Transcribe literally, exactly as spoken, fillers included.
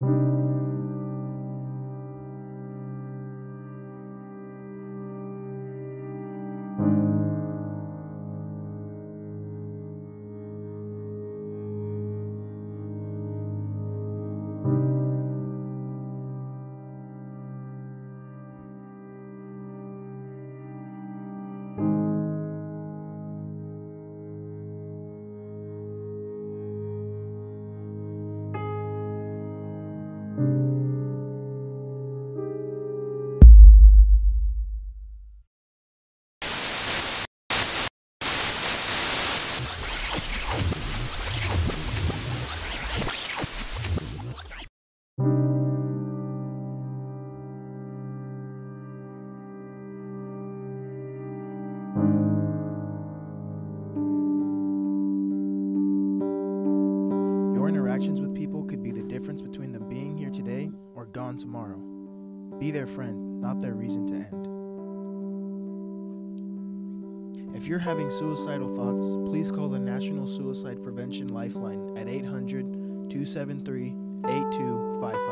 Your interactions with people could be the difference between them being here today or gone tomorrow. Be their friend, not their reason to end. If you're having suicidal thoughts, please call the National Suicide Prevention Lifeline at eight hundred, two seven three, eight two five five.